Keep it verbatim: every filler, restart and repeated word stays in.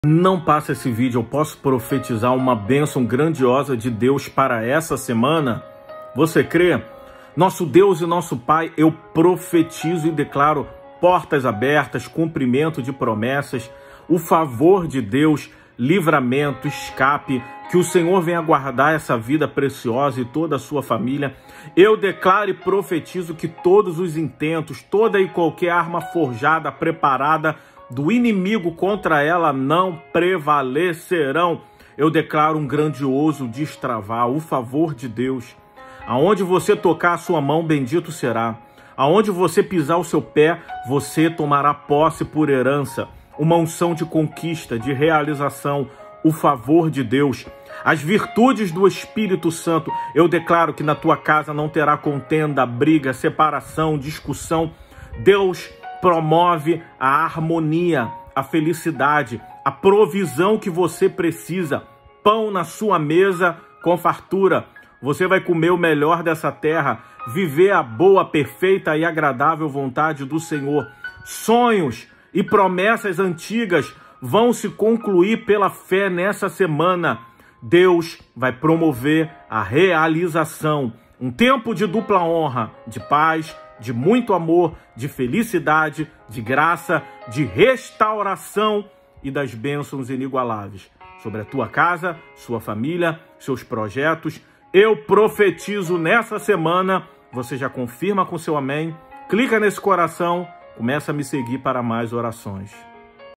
Não passa esse vídeo, eu posso profetizar uma bênção grandiosa de Deus para essa semana? Você crê? Nosso Deus e nosso Pai, eu profetizo e declaro portas abertas, cumprimento de promessas, o favor de Deus, livramento, escape, que o Senhor venha guardar essa vida preciosa e toda a sua família. Eu declaro e profetizo que todos os intentos, toda e qualquer arma forjada, preparada do inimigo contra ela não prevalecerão. Eu declaro um grandioso destravar, o favor de Deus. Aonde você tocar a sua mão, bendito será. Aonde você pisar o seu pé, você tomará posse por herança. Uma unção de conquista, de realização, o favor de Deus. As virtudes do Espírito Santo. Eu declaro que na tua casa não terá contenda, briga, separação, discussão. Deus promove a harmonia, a felicidade, a provisão que você precisa. Pão na sua mesa com fartura. Você vai comer o melhor dessa terra, viver a boa, perfeita e agradável vontade do Senhor. Sonhos e promessas antigas vão se concluir pela fé nessa semana. Deus vai promover a realização. Um tempo de dupla honra, de paz, de muito amor, de felicidade, de graça, de restauração e das bênçãos inigualáveis sobre a tua casa, sua família, seus projetos. Eu profetizo nessa semana, você já confirma com seu amém, clica nesse coração, começa a me seguir para mais orações.